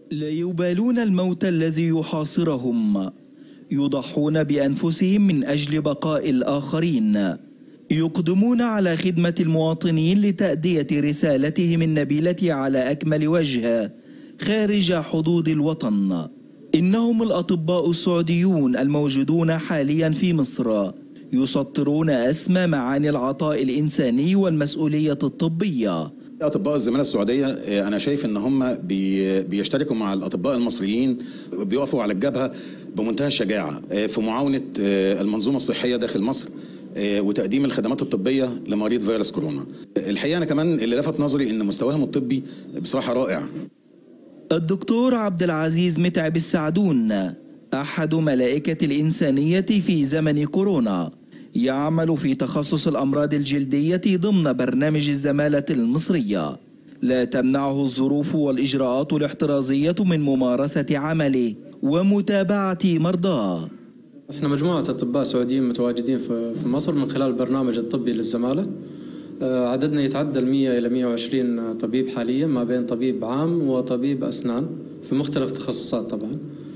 لا يبالون الموت الذي يحاصرهم، يضحون بأنفسهم من أجل بقاء الآخرين، يقدمون على خدمة المواطنين لتأدية رسالتهم النبيلة على أكمل وجه خارج حدود الوطن. إنهم الأطباء السعوديون الموجودون حاليا في مصر، يسطرون أسمى معاني العطاء الإنساني والمسؤولية الطبية. أطباء الزمالة السعودية أنا شايف إن هم بيشتركوا مع الأطباء المصريين، بيقفوا على الجبهة بمنتهى الشجاعة في معاونة المنظومة الصحية داخل مصر وتقديم الخدمات الطبية لمريض فيروس كورونا. الحقيقة أنا كمان اللي لفت نظري إن مستواهم الطبي بصراحة رائع. الدكتور عبد العزيز متعب السعدون أحد ملائكة الإنسانية في زمن كورونا، يعمل في تخصص الأمراض الجلدية ضمن برنامج الزمالة المصرية. لا تمنعه الظروف والإجراءات الاحترازية من ممارسة عمله ومتابعة مرضاه. احنا مجموعة أطباء سعوديين متواجدين في مصر من خلال البرنامج الطبي للزمالة. عددنا يتعدى 100 إلى 120 طبيب حاليا، ما بين طبيب عام وطبيب أسنان في مختلف تخصصات. طبعا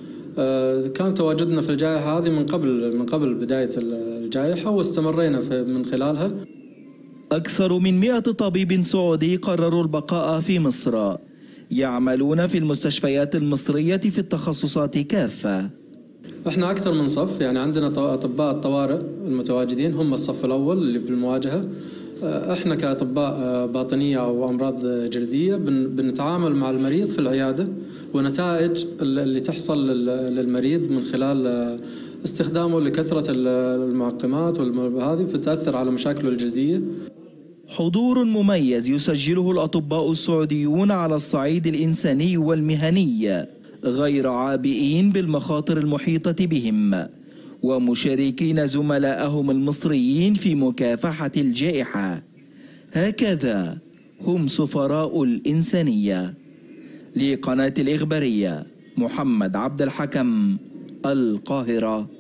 كان تواجدنا في الجائحة هذه من قبل بداية الجائحة، واستمرينا من خلالها. أكثر من 100 طبيب سعودي قرروا البقاء في مصر، يعملون في المستشفيات المصرية في التخصصات كافة. احنا أكثر من صف، يعني عندنا أطباء الطوارئ المتواجدين هم الصف الأول اللي بالمواجهة. احنا كأطباء باطنية أو أمراض جلدية بنتعامل مع المريض في العيادة، ونتائج اللي تحصل للمريض من خلال استخدامه لكثرة المعقمات وهذه بتأثر على مشاكله الجلدية. حضور مميز يسجله الأطباء السعوديون على الصعيد الإنساني والمهني، غير عابئين بالمخاطر المحيطة بهم، ومشاركين زملائهم المصريين في مكافحة الجائحة. هكذا هم سفراء الإنسانية. لقناة الإخبارية، محمد عبد الحكم، القاهرة.